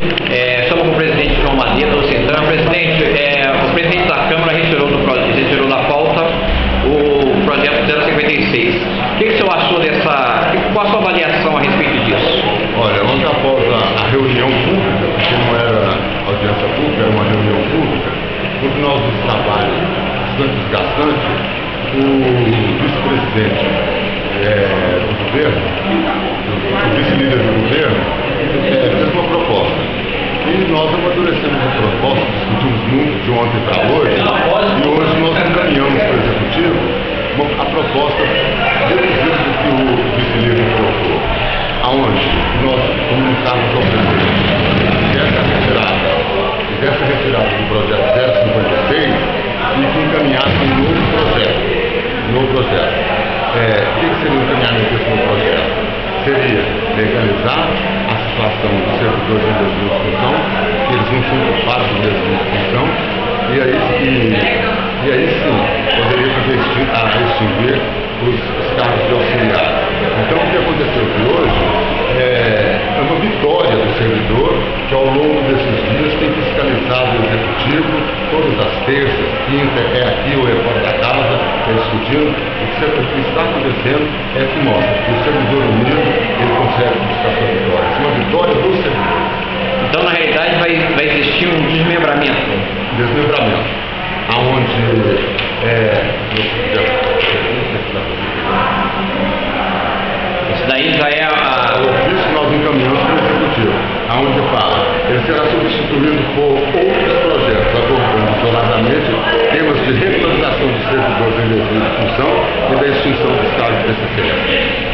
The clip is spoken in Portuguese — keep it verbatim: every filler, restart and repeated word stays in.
É, estamos com o presidente João Madeira do Centrão. Presidente, é, o presidente da Câmara retirou, do, retirou da pauta o projeto zero cinquenta e seis. O que, que o senhor achou dessa... Qual a sua avaliação a respeito disso? Olha, ontem após a, a reunião pública, que não era audiência pública, era uma reunião pública, por final dos trabalhos bastante desgastante, o vice-presidente é, do governo, o vice-líder do governo, é, fez uma proposta. E nós amadurecemos a proposta, discutimos muito de ontem para hoje, e hoje nós encaminhamos para o executivo uma, a proposta reduzida do que o vice-líder colocou, aonde nós comunicamos ao presidente que essa retirada, dessa retirada do projeto zero cinquenta e seis e que encaminhasse um novo projeto. Um novo projeto. É, o que seria o encaminhamento desse novo projeto? Seria legalizar a situação dos servidores em desvio de função, que eles não são culpados do desvio de função, e aí, e, e aí sim poderia fazer a extinguir os, os cargos de auxiliar. Então o que aconteceu aqui hoje é, é uma vitória do servidor que ao longo desses dias tem fiscalizado o executivo todas as terças, quintas, é aqui ou é fora da casa, é discutindo. O que está acontecendo é que mostra que o servidor unido ele consegue buscar sua vitória. É uma vitória do servidor. Então, na realidade, vai, vai existir um desmembramento. Desmembramento. Aonde é, isso daí já é a... O ofício que nós encaminhamos para o executivo, aonde fala, ele será substituído por outros projetos, abordando isoladamente temas de regularização de servidores em desvio de função e da extinção dos cargos de P C C.